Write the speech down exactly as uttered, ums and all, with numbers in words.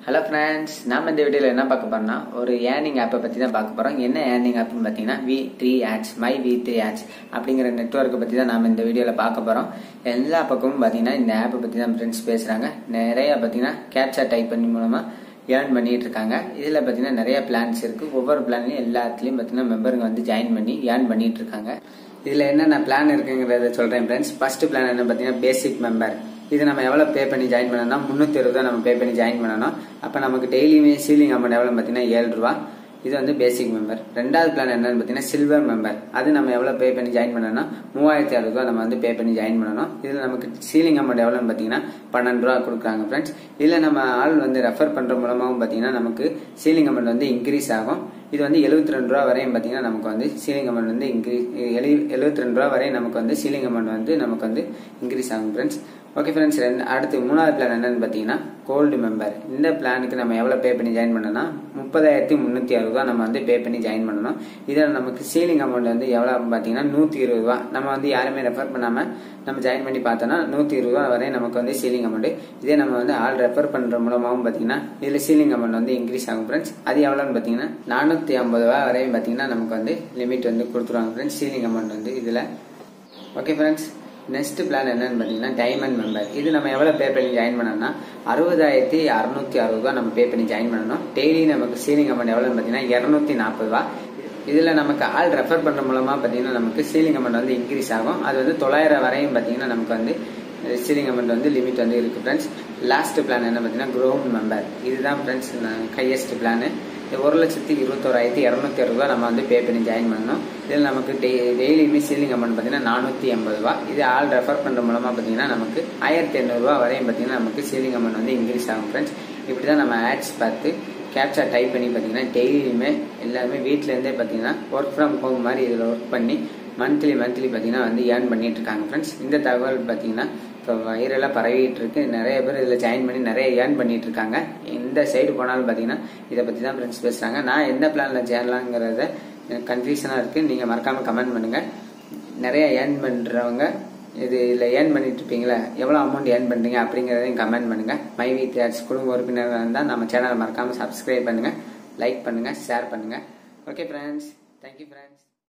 Hello friends, நாம இந்த வீடியோல என்ன பார்க்க போறோம்னா ஒரு ஏர்னிங் ஆப்பை பத்தி தான் பார்க்க போறோம். என்ன ஏர்னிங் ஆப்னு பார்த்தீங்கன்னா V three Ads, my V three Ads அப்படிங்கிற நெட்வொர்க்கை பத்தி தான் நாம இந்த வீடியோல பார்க்க போறோம். எல்லா பக்கமும் பார்த்தீங்கன்னா இந்த ஆப்பை பத்தி தான் ஃப்ரெண்ட்ஸ் பேசுறாங்க. நிறைய பார்த்தீங்கன்னா கேப்சா டைப் பண்ணி மூலமா ஏர்ன் பண்ணிட்டு இருக்காங்க. இதுல பார்த்தீங்கன்னா நிறைய பிளான்ஸ் இருக்கு. ஒவ்வொரு பிளான்லயும் எல்லாத்துலயும் பார்த்தீங்கன்னா மெம்பருங்க வந்து ஜாயின் பண்ணி ஏர்ன் பண்ணிட்டு இருக்காங்க. இதுல என்னென்ன பிளான் இருக்குங்கிறத சொல்றேன் ஃப்ரெண்ட்ஸ். ஃபர்ஸ்ட் பிளான் என்ன பார்த்தீங்கன்னா பேசிக் மெம்பர். இது நம்ம எவ்வளோ பே பண்ணி ஜாயின் பண்ணணும்னா முந்நூற்றி இருபது நம்ம பே பண்ணி ஜாயின் பண்ணணும். அப்போ நமக்கு டெய்லியுமே சீலிங் அமௌண்ட் எவ்வளோ பார்த்தீங்கன்னா ஏழு ரூபா. இது வந்து பேசிக் மெம்பர். ரெண்டாவது பிளான் என்னன்னு பார்த்தீங்கன்னா சில்வர் மெம்பர். அது நம்ம எவ்வளோ பே பண்ணி ஜாயின் பண்ணணும்னா மூவாயிரத்தி அறுபது ரூபா நம்ம வந்து பே பண்ணி ஜாயின் பண்ணணும். இதில் நமக்கு சீலிங் அமௌண்ட் எவ்வளோன்னு பார்த்தீங்கன்னா பன்னெண்டு ரூபா கொடுக்குறாங்க ஃப்ரெண்ட்ஸ். இதில் நம்ம ஆள் வந்து ரெஃபர் பண்ணுற மூலமாகவும் பார்த்தீங்கன்னா நமக்கு சீலிங் அமௌண்ட் வந்து இன்க்ரீஸ் ஆகும். இது வந்து எழுபத்தி ரெண்டு ரூபா வரையும் பார்த்தீங்கன்னா நமக்கு வந்து சீலிங் அமௌண்ட் வந்து இன்க்ரீஸ் எழு எழுபத்தி ரெண்டு ரூபா வரையும் நமக்கு வந்து சீலிங் அமௌண்ட் வந்து நமக்கு வந்து இன்க்ரீஸ் ஆகும் ஃப்ரெண்ட்ஸ். ஓகே ஃப்ரெண்ட்ஸ், ரெண்டு அடுத்து மூணாவது பிளான் என்னன்னு பார்த்தீங்கன்னா கோல்டு மெம்பர். இந்த பிளானுக்கு நம்ம எவ்வளோ பே பண்ணி ஜாயின் பண்ணோம்னா முப்பதாயிரத்தி முந்நூற்றி அறுபது ரூபா நம்ம வந்து பே பண்ணி ஜாயின் பண்ணணும். இதில் நமக்கு சீலிங் அமௌண்ட் வந்து எவ்வளோ பார்த்தீங்கன்னா நூற்றி இருபது ரூபா. நம்ம வந்து யாருமே ரெஃபர் பண்ணாமல் நம்ம ஜாயின் பண்ணி பார்த்தோம்னா நூற்றி இருபது ரூபா வரை நமக்கு வந்து சீலிங் அமௌண்ட். இதே நம்ம வந்து ஆள் ரெஃபர் பண்ணுற மூலமாகவும் பார்த்தீங்கன்னா இதில் சீலிங் அமௌண்ட் வந்து இன்க்ரீஸ் ஆகும் ஃப்ரெண்ட்ஸ். அது எவ்வளோன்னு பார்த்தீங்கன்னா நானூற்றி ஐம்பது ரூபா வரையும் பார்த்தீங்கன்னா நமக்கு வந்து லிமிட் வந்து கொடுத்துருவாங்க ஃப்ரெண்ட்ஸ் சீலிங் அமௌண்ட் வந்து இதில். ஓகே ஃப்ரெண்ட்ஸ், நெக்ஸ்ட் பிளான் என்னன்னு பார்த்தீங்கன்னா டைமண்ட் மெம்பர். இது நம்ம எவ்வளோ பே பண்ணி ஜாயின் பண்ணோம்னா அறுபதாயிரத்தி அறுநூத்தி அறுபது ரூபா நம்ம பே பண்ணி ஜாயின் பண்ணணும். டெய்லி நமக்கு சீலிங் அமௌண்ட் எவ்வளோன்னு பார்த்தீங்கன்னா இரநூத்தி நாற்பது ரூபா. இதில் நமக்கு ஆள் ரெஃபர் பண்ணுற மூலமாக பார்த்தீங்கன்னா நமக்கு சீலிங் அமௌண்ட் வந்து இன்க்ரீஸ் ஆகும். அது வந்து தொள்ளாயிரம் வரையும் பார்த்தீங்கன்னா நமக்கு வந்து சீலிங் அமௌண்ட் வந்து லிமிட் வந்து இருக்குது ஃப்ரெண்ட்ஸ். லாஸ்ட் பிளான் என்ன பார்த்தீங்கன்னா க்ரௌண்ட் மெம்பர். இதுதான் ஃப்ரெண்ட்ஸ் ஹையஸ்ட் பிளானு. ஒரு லட்சத்தி இருபத்தோராயிரத்தி இரநூத்தி அறுபது ரூபா நம்ம வந்து பே பண்ணி ஜாயின் பண்ணணும். இதில் நமக்கு டெய்லியுமே சீலிங் அமௌண்ட் பார்த்தீங்கன்னா நானூற்றி எண்பது ரூபா. இது ஆள் ரெஃபர் பண்ணுற மூலமாக பார்த்தீங்கன்னா நமக்கு ஆயிரத்தி எண்ணூறுரூவா வரையும் பார்த்தீங்கன்னா நமக்கு சீலிங் அமௌண்ட் வந்து இன்க்ரீஸ் ஆகும் ஃப்ரெண்ட்ஸ். இப்படி தான் நம்ம ஆட்ஸ் பார்த்து கேப்சா டைப் பண்ணி பார்த்தீங்கன்னா டெய்லியுமே எல்லாருமே வீட்டிலேருந்தே பார்த்தீங்கன்னா ஒர்க் ஃப்ரம் ஹோம் மாதிரி இதில் ஒர்க் பண்ணி மந்த்லி மந்த்லி பார்த்தீங்கன்னா வந்து ஏர்ன் பண்ணிட்டு இருக்காங்க ஃப்ரெண்ட்ஸ். இந்த தகவல் பார்த்தீங்கன்னா இப்போ வைரலாக பரவிட்டு இருக்கு. நிறைய பேர் இதில் ஜாயின் பண்ணி நிறைய ஏர்ன் பண்ணிட்டு இருக்காங்க. எந்த சைடு போனாலும் பார்த்தீங்கன்னா இதை பற்றி தான் ஃப்ரெண்ட்ஸ் பேசுகிறாங்க. நான் எந்த பிளானில் சேரலாங்கிறத கன்ஃபியூஷனாக இருக்குது. நீங்கள் மறக்காமல் கமெண்ட் பண்ணுங்கள். நிறைய ஏர்ன் பண்ணுறவங்க இது இதில் ஏர்ன் பண்ணிட்டு இருப்பீங்களா, எவ்வளோ அமௌண்ட் ஏர்ன் பண்ணுறீங்க அப்படிங்கிறதையும் கமெண்ட் பண்ணுங்கள். மை வி த்ரீ Ads குடும்ப உறுப்பினர்கள் இருந்தால் நம்ம சேனலை மறக்காமல் சப்ஸ்கிரைப் பண்ணுங்கள், லைக் பண்ணுங்கள், ஷேர் பண்ணுங்கள். Okay friends, thank you friends.